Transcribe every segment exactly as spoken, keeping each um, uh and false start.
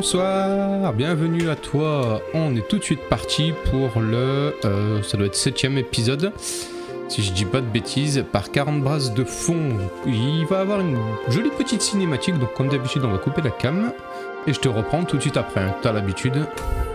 Bonsoir, bienvenue à toi. On est tout de suite parti pour le, euh, ça doit être septième épisode, si je dis pas de bêtises, par quarante brasses de fond. Il va avoir une jolie petite cinématique, donc comme d'habitude on va couper la cam, et je te reprends tout de suite après, hein. T'as l'habitude.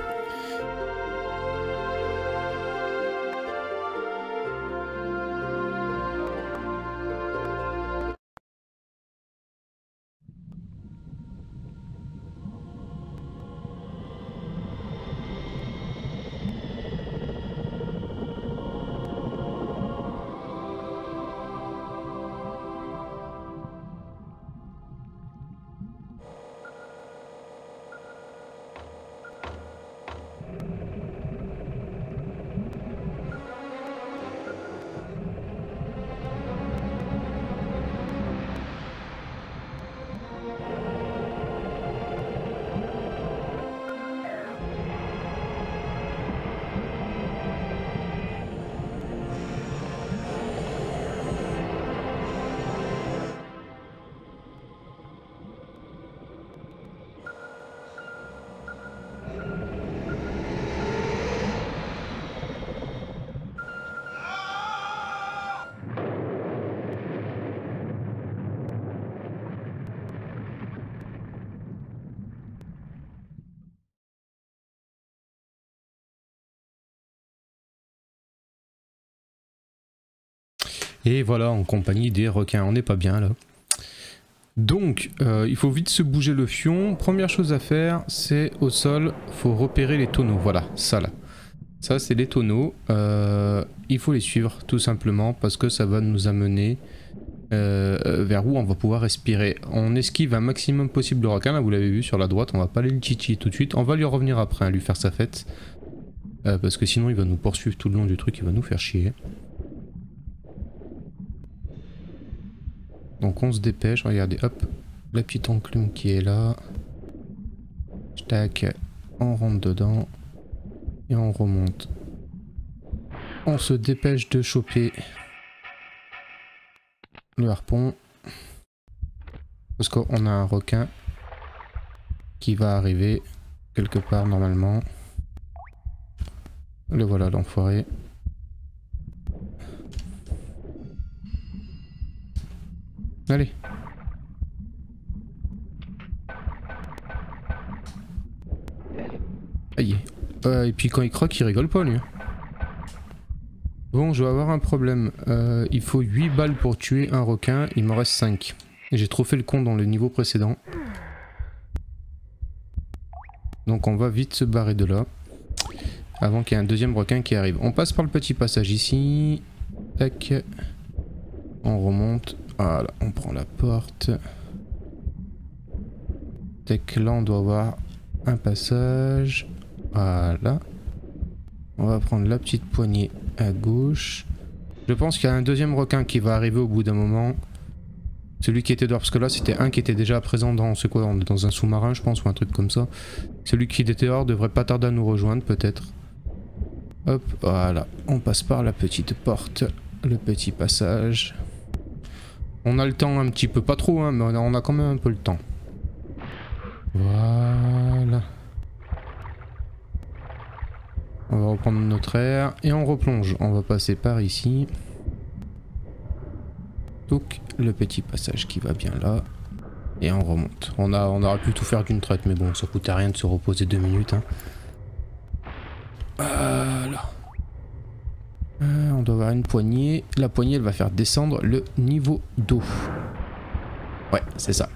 Et voilà, en compagnie des requins, on n'est pas bien là. Donc, euh, il faut vite se bouger le fion. Première chose à faire, c'est au sol, faut repérer les tonneaux. Voilà, ça là. Ça, c'est les tonneaux. Euh, il faut les suivre, tout simplement, parce que ça va nous amener euh, vers où on va pouvoir respirer. On esquive un maximum possible le requin, là, vous l'avez vu sur la droite. On va pas aller le titiller tout de suite. On va lui revenir après, hein, lui faire sa fête. Euh, parce que sinon, il va nous poursuivre tout le long du truc, il va nous faire chier. Donc on se dépêche, regardez, hop, la petite enclume qui est là. Tac, on rentre dedans et on remonte. On se dépêche de choper le harpon. Parce qu'on a un requin qui va arriver quelque part normalement. Le voilà l'enfoiré. Allez. Aïe. Euh, et puis quand il croque, il rigole pas lui. Bon, je vais avoir un problème. Euh, il faut huit balles pour tuer un requin, il m'en reste cinq. J'ai trop fait le con dans le niveau précédent. Donc on va vite se barrer de là. Avant qu'il y ait un deuxième requin qui arrive. On passe par le petit passage ici. Tac. On remonte. Voilà, on prend la porte. Tac, là on doit avoir un passage. Voilà. On va prendre la petite poignée à gauche. Je pense qu'il y a un deuxième requin qui va arriver au bout d'un moment. Celui qui était dehors, parce que là c'était un qui était déjà présent dans ce quoi, on est dans un sous-marin je pense ou un truc comme ça. Celui qui était dehors devrait pas tarder à nous rejoindre peut-être. Hop, voilà. On passe par la petite porte, le petit passage. On a le temps un petit peu, pas trop hein, mais on a, on a quand même un peu le temps. Voilà. On va reprendre notre air et on replonge. On va passer par ici. Donc le petit passage qui va bien là. Et on remonte. On, a, on aurait pu tout faire d'une traite mais bon ça coûtait rien de se reposer deux minutes. Hein. Voilà. Euh, on doit avoir une poignée. La poignée elle va faire descendre le niveau d'eau. Ouais c'est ça.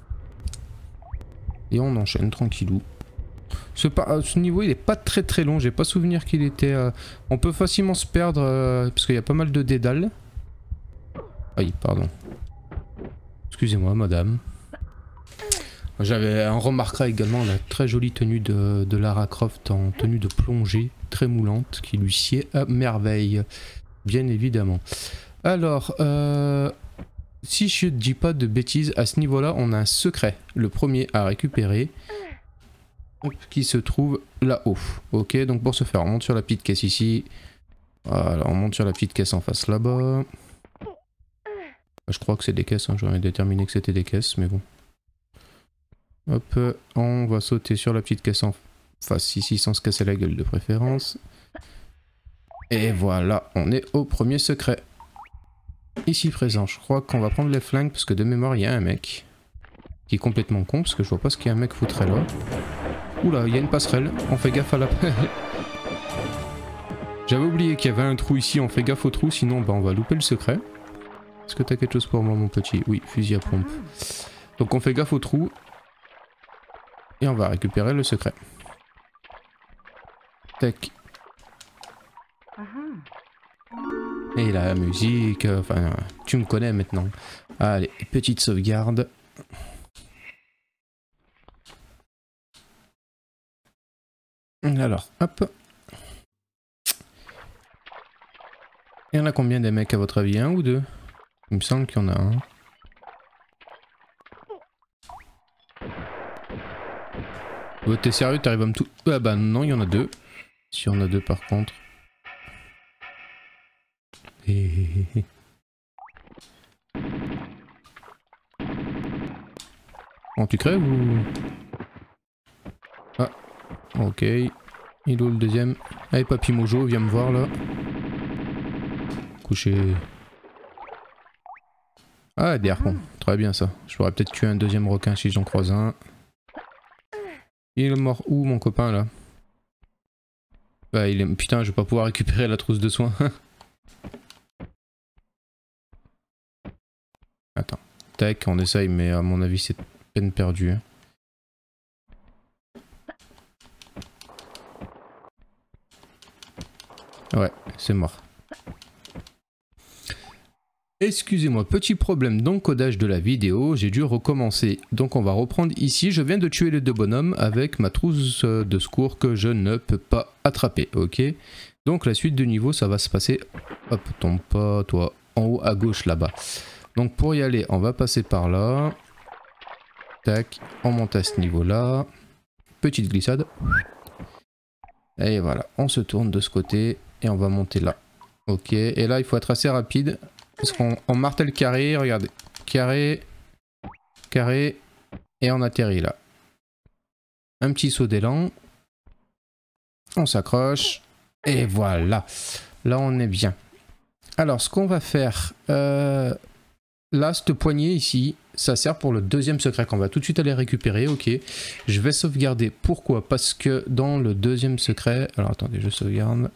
Et on enchaîne tranquillou. Ce, ce niveau il est pas très très long. J'ai pas souvenir qu'il était... Euh... On peut facilement se perdre euh, parce qu'il y a pas mal de dédales. Aïe pardon. Excusez-moi madame. J'avais, on remarquera également la très jolie tenue de, de Lara Croft en tenue de plongée, très moulante, qui lui sied à merveille, bien évidemment. Alors, euh, si je ne dis pas de bêtises, à ce niveau-là, on a un secret, le premier à récupérer, qui se trouve là-haut. Ok, donc pour ce faire, on monte sur la petite caisse ici. Voilà, on monte sur la petite caisse en face là-bas. Je crois que c'est des caisses, hein, j'aurais déterminé que c'était des caisses, mais bon. Hop, on va sauter sur la petite caisse en face ici sans se casser la gueule de préférence. Et voilà, on est au premier secret. Ici présent, je crois qu'on va prendre les flingues parce que de mémoire il y a un mec qui est complètement con parce que je vois pas ce qu'il y a un mec foutrait là. Oula, il y a une passerelle, on fait gaffe à la... J'avais oublié qu'il y avait un trou ici, on fait gaffe au trou sinon bah, on va louper le secret. Est-ce que t'as quelque chose pour moi mon petit? Oui, fusil à pompe. Donc on fait gaffe au trou. Et on va récupérer le secret. Tac. Et la musique, enfin, tu me connais maintenant. Allez, petite sauvegarde. Alors, hop. Il y en a combien des mecs à votre avis? Un ou deux? Il me semble qu'il y en a un. Oh, t'es sérieux? T'arrives à me tout... Ah bah non, il y en a deux. Si on a deux par contre. Et... Bon, tu crèves ou... Ah, ok. Il est où le deuxième? Allez, Papy Mojo, viens me voir là. Couché. Ah, des harpons. Très bien ça. Je pourrais peut-être tuer un deuxième requin si j'en croise un. Il est mort où mon copain là? Bah il est... Putain, je vais pas pouvoir récupérer la trousse de soins. Attends. Tac, on essaye mais à mon avis c'est peine perdue. Ouais, c'est mort. Excusez-moi, petit problème d'encodage de la vidéo, j'ai dû recommencer. Donc on va reprendre ici, je viens de tuer les deux bonhommes avec ma trousse de secours que je ne peux pas attraper, ok? Donc la suite du niveau, ça va se passer... Hop, tombe pas, toi, en haut à gauche là-bas. Donc pour y aller, on va passer par là. Tac, on monte à ce niveau-là. Petite glissade. Et voilà, on se tourne de ce côté et on va monter là. Ok, et là il faut être assez rapide. Parce qu'on on martèle carré, regardez. Carré, carré, et on atterrit là. Un petit saut d'élan. On s'accroche. Et voilà. Là on est bien. Alors ce qu'on va faire... Euh, là, cette poignée ici, ça sert pour le deuxième secret qu'on va tout de suite aller récupérer. Ok. Je vais sauvegarder. Pourquoi? Parce que dans le deuxième secret... Alors attendez, je sauvegarde.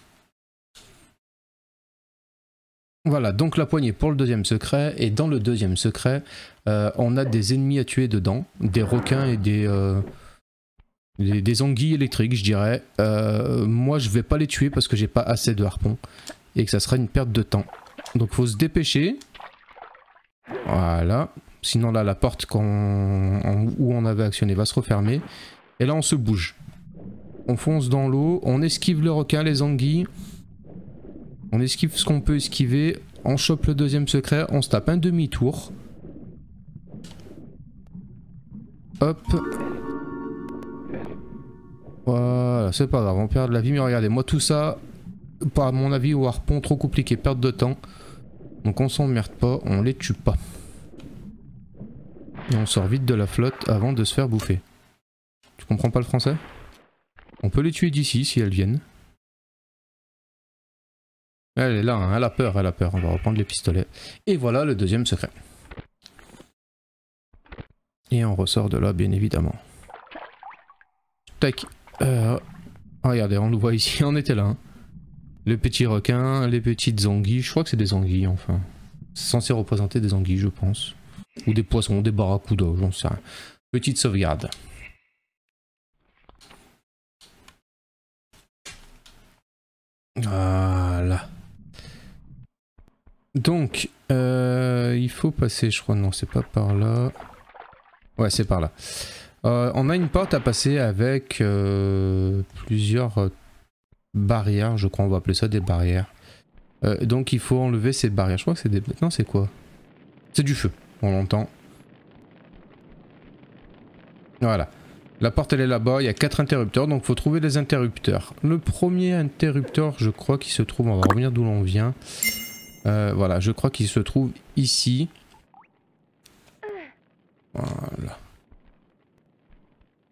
Voilà, donc la poignée pour le deuxième secret, et dans le deuxième secret, euh, on a des ennemis à tuer dedans, des requins et des, euh, des, des anguilles électriques, je dirais. Euh, moi, je vais pas les tuer parce que j'ai pas assez de harpons, et que ça sera une perte de temps. Donc faut se dépêcher. Voilà, sinon là, la porte qu'on, où on avait actionné va se refermer, et là on se bouge. On fonce dans l'eau, on esquive le requin, les anguilles. On esquive ce qu'on peut esquiver, on chope le deuxième secret, on se tape un demi-tour. Hop. Voilà, c'est pas grave, on perd de la vie, mais regardez, moi tout ça, par mon avis, au harpon, trop compliqué, perte de temps. Donc on s'emmerde pas, on les tue pas. Et on sort vite de la flotte avant de se faire bouffer. Tu comprends pas le français? On peut les tuer d'ici si elles viennent. Elle est là, hein, elle a peur, elle a peur. On va reprendre les pistolets. Et voilà le deuxième secret. Et on ressort de là, bien évidemment. Tac. Euh, regardez, on le voit ici, on était là. Hein. Les petits requins, les petites anguilles. Je crois que c'est des anguilles, enfin. C'est censé représenter des anguilles, je pense. Ou des poissons, des barracudas, j'en sais rien. Petite sauvegarde. Voilà. Donc, euh, il faut passer, je crois, non, c'est pas par là. Ouais, c'est par là. Euh, on a une porte à passer avec euh, plusieurs barrières, je crois, on va appeler ça des barrières. Euh, donc il faut enlever ces barrières. Je crois que c'est des... Non, c'est quoi? C'est du feu, on l'entend. Voilà. La porte, elle est là-bas, il y a quatre interrupteurs, donc il faut trouver des interrupteurs. Le premier interrupteur, je crois qu'il se trouve... On va revenir d'où l'on vient. Euh, voilà, je crois qu'il se trouve ici. Voilà.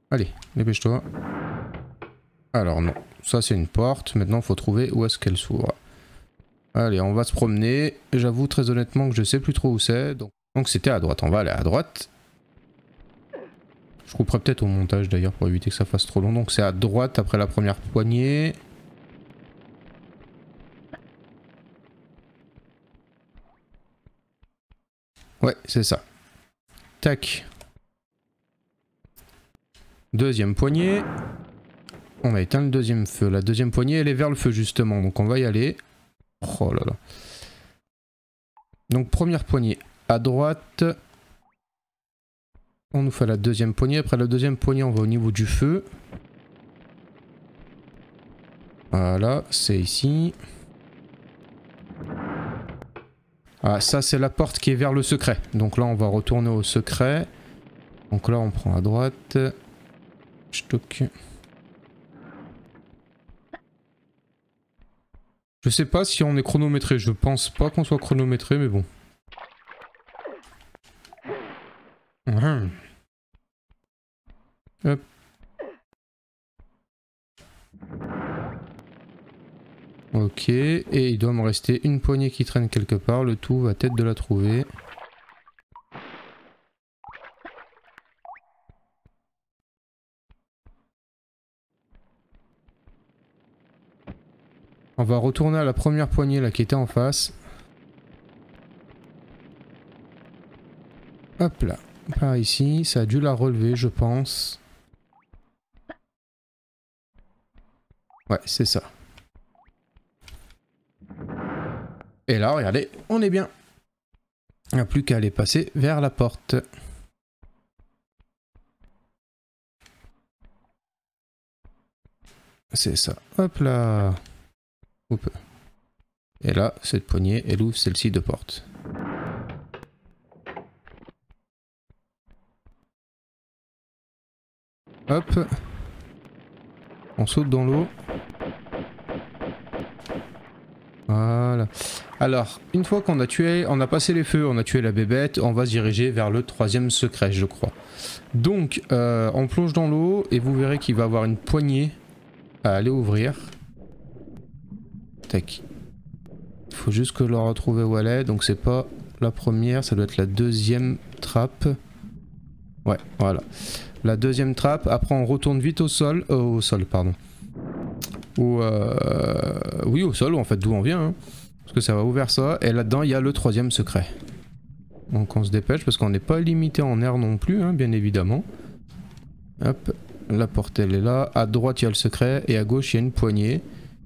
Allez, dépêche-toi. Alors non, ça c'est une porte. Maintenant il faut trouver où est-ce qu'elle s'ouvre. Allez, on va se promener. J'avoue très honnêtement que je sais plus trop où c'est. Donc donc c'était à droite, on va aller à droite. Je couperai peut-être au montage d'ailleurs pour éviter que ça fasse trop long. Donc c'est à droite après la première poignée. Ouais, c'est ça. Tac. Deuxième poignée. On a éteint le deuxième feu. La deuxième poignée, elle est vers le feu justement. Donc on va y aller. Oh là là. Donc première poignée à droite. On nous fait la deuxième poignée. Après la deuxième poignée, on va au niveau du feu. Voilà, c'est ici. Ah, ça c'est la porte qui est vers le secret. Donc là on va retourner au secret. Donc là on prend à droite. Stock. Je sais pas si on est chronométré. Je pense pas qu'on soit chronométré, mais bon. Mmh. Hop. Ok, et il doit me rester une poignée qui traîne quelque part, le tout va être de la trouver. On va retourner à la première poignée là qui était en face. Hop là, par ici, ça a dû la relever je pense. Ouais, c'est ça. Et là, regardez, on est bien. Il n'y a plus qu'à aller passer vers la porte. C'est ça. Hop là. Hop. Et là, cette poignée, elle ouvre celle-ci de porte. Hop. On saute dans l'eau. Voilà. Alors, une fois qu'on a tué, on a passé les feux, on a tué la bébête, on va se diriger vers le troisième secret, je crois. Donc, euh, on plonge dans l'eau et vous verrez qu'il va avoir une poignée à aller ouvrir. Tac. Il faut juste que je la retrouve où elle est, donc c'est pas la première, ça doit être la deuxième trappe. Ouais, voilà. La deuxième trappe, après on retourne vite au sol, euh, au sol, pardon. Ou euh... oui, au sol en fait, d'où on vient, hein. Parce que ça va ouvrir ça, et là-dedans il y a le troisième secret. Donc on se dépêche parce qu'on n'est pas limité en air non plus, hein, bien évidemment. Hop, la porte elle est là, à droite il y a le secret, et à gauche il y a une poignée.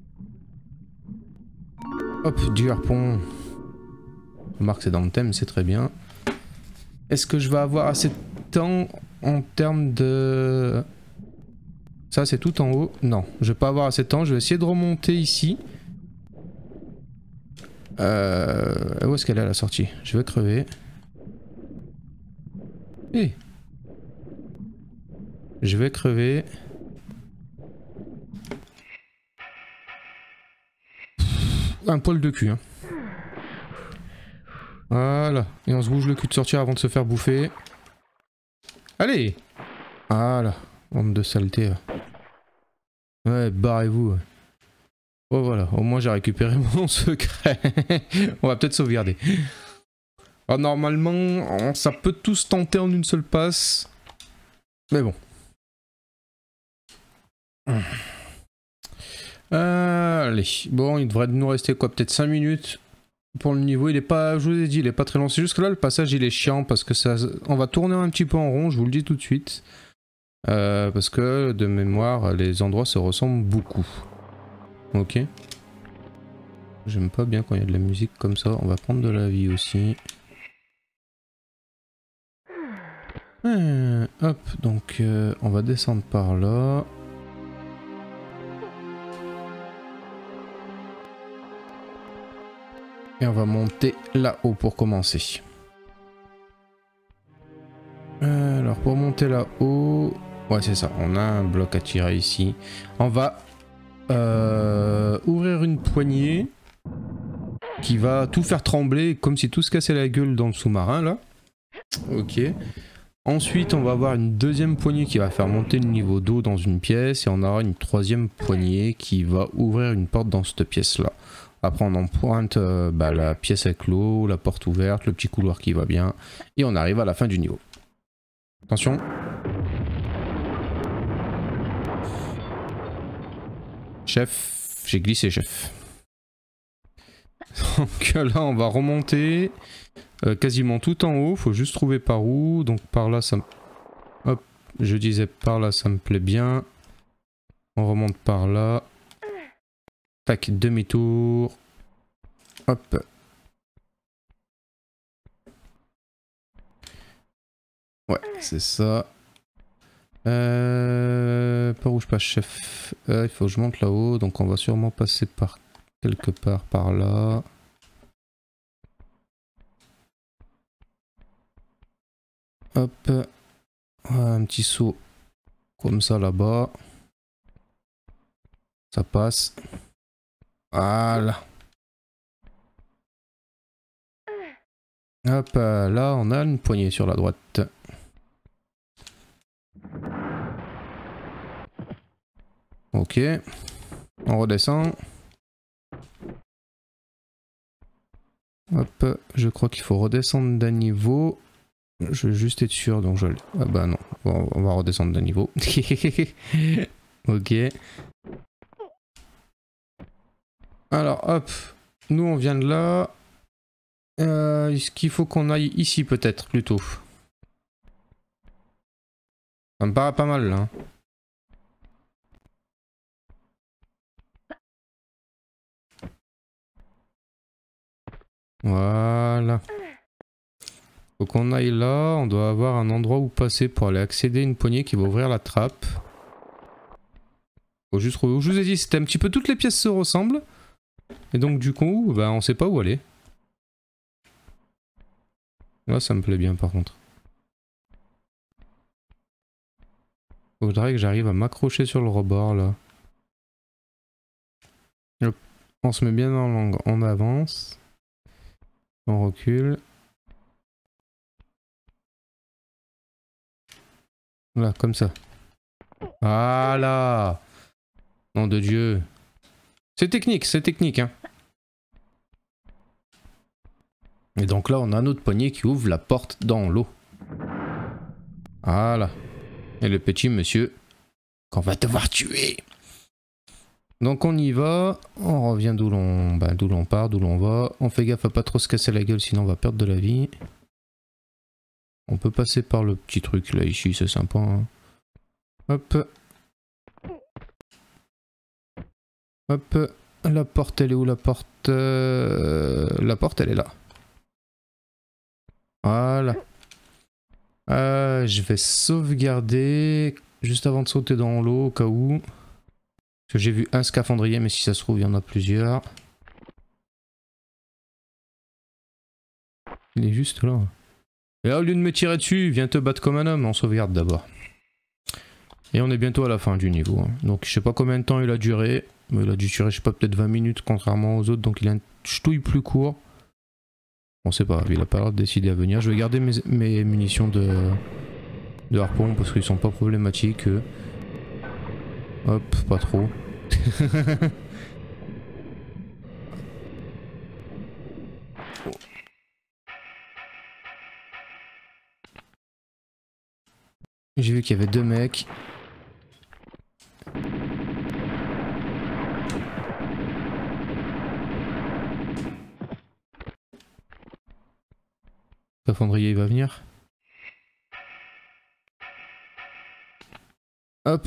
Hop, du harpon. Remarque c'est dans le thème, c'est très bien. Est-ce que je vais avoir assez de temps en termes de... Ça c'est tout en haut. Non, je vais pas avoir assez de temps. Je vais essayer de remonter ici. Euh... Où est-ce qu'elle est à la sortie? Je vais crever. Eh. Je vais crever. Un poil de cul. Hein. Voilà. Et on se bouge le cul de sortir avant de se faire bouffer. Allez. Voilà. Bande de saleté. Là. Ouais, barrez-vous. Oh voilà, au moins j'ai récupéré mon secret. On va peut-être sauvegarder. Alors, normalement, ça peut tous tenter en une seule passe. Mais bon. Euh, allez, bon, il devrait nous rester quoi, peut-être cinq minutes pour le niveau. Il est pas, je vous ai dit, il est pas très long. C'est juste que là, le passage il est chiant parce que ça, on va tourner un petit peu en rond, je vous le dis tout de suite. Euh, parce que de mémoire, les endroits se ressemblent beaucoup. Ok. J'aime pas bien quand il y a de la musique comme ça. On va prendre de la vie aussi. Euh, hop, donc euh, on va descendre par là. Et on va monter là-haut pour commencer. Alors pour monter là-haut... Ouais c'est ça, on a un bloc à tirer ici. On va euh, ouvrir une poignée qui va tout faire trembler comme si tout se cassait la gueule dans le sous-marin là. Ok. Ensuite, on va avoir une deuxième poignée qui va faire monter le niveau d'eau dans une pièce et on aura une troisième poignée qui va ouvrir une porte dans cette pièce-là. Après, on emprunte euh, bah, la pièce avec l'eau, la porte ouverte, le petit couloir qui va bien et on arrive à la fin du niveau. Attention. Chef, j'ai glissé, chef. Donc là, on va remonter. Euh, quasiment tout en haut, faut juste trouver par où, donc par là ça me... Hop, je disais par là ça me plaît bien. On remonte par là. Tac, demi-tour. Hop. Ouais, c'est ça. Euh, par où je passe, chef? euh, Il faut que je monte là-haut, donc on va sûrement passer par quelque part par là. Hop, un petit saut comme ça là-bas. Ça passe. Voilà. Hop, là on a une poignée sur la droite. Ok. On redescend. Hop, je crois qu'il faut redescendre d'un niveau. Je veux juste être sûr, donc je... Ah bah non, bon, on va redescendre d'un niveau. Ok. Alors hop, nous on vient de là. Euh, Est-ce qu'il faut qu'on aille ici peut-être plutôt? Ça me paraît pas mal là. Voilà. Faut qu'on aille là, on doit avoir un endroit où passer pour aller accéder à une poignée qui va ouvrir la trappe. Faut juste... Je vous ai dit, c'était un petit peu toutes les pièces se ressemblent. Et donc du coup, bah, on sait pas où aller. Là ça me plaît bien par contre. Faudrait que j'arrive à m'accrocher sur le rebord là. Hop. On se met bien dans l'angle, on avance. On recule. Voilà, comme ça. Voilà. Nom de Dieu. C'est technique, c'est technique, hein. Et donc là, on a notre poignée qui ouvre la porte dans l'eau. Voilà. Et le petit monsieur qu'on va devoir tuer. Donc on y va. On revient d'où l'on bah, d'où l'on part, d'où l'on va. On fait gaffe à pas trop se casser la gueule, sinon on va perdre de la vie. On peut passer par le petit truc là, ici, c'est sympa. Hein. Hop. Hop. La porte, elle est où la porte euh... La porte, elle est là. Voilà. Euh, je vais sauvegarder juste avant de sauter dans l'eau au cas où. Parce que j'ai vu un scaphandrier, mais si ça se trouve, il y en a plusieurs. Il est juste là. Et là, au lieu de me tirer dessus, viens te battre comme un homme, on sauvegarde d'abord. Et on est bientôt à la fin du niveau. Hein. Donc je sais pas combien de temps il a duré. Mais il a dû durer, je sais pas, peut-être vingt minutes contrairement aux autres. Donc il a un ch'touille plus court. On sait pas, il a pas l'air de décider à venir. Je vais garder mes, mes munitions de, de harpon parce qu'ils sont pas problématiques. Eux. Hop, pas trop. J'ai vu qu'il y avait deux mecs. Scaphandrier il va venir. Hop.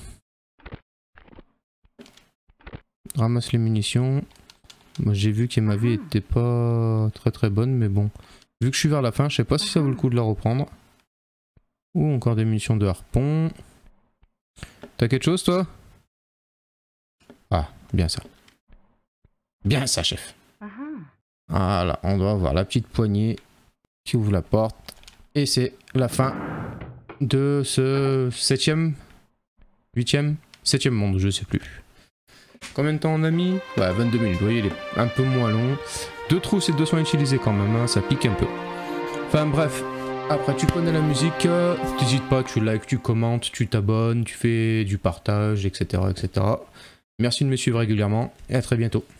Ramasse les munitions. Moi j'ai vu que ma vie était pas très très bonne, mais bon. Vu que je suis vers la fin, je sais pas si ça vaut le coup de la reprendre. Ou encore des munitions de harpon. T'as quelque chose toi? Ah, bien ça. Bien ça, chef. Voilà, on doit avoir la petite poignée qui ouvre la porte. Et c'est la fin de ce septième, huitième, septième monde, je sais plus. Combien de temps on a mis? Ouais, vingt-deux minutes, vous voyez, il est un peu moins long. Deux trousses et deux soins utilisés quand même, hein, ça pique un peu. Enfin bref, Après, tu connais la musique, euh, t'hésites pas, tu likes, tu commentes, tu t'abonnes, tu fais du partage, et cetera, et cetera. Merci de me suivre régulièrement et à très bientôt.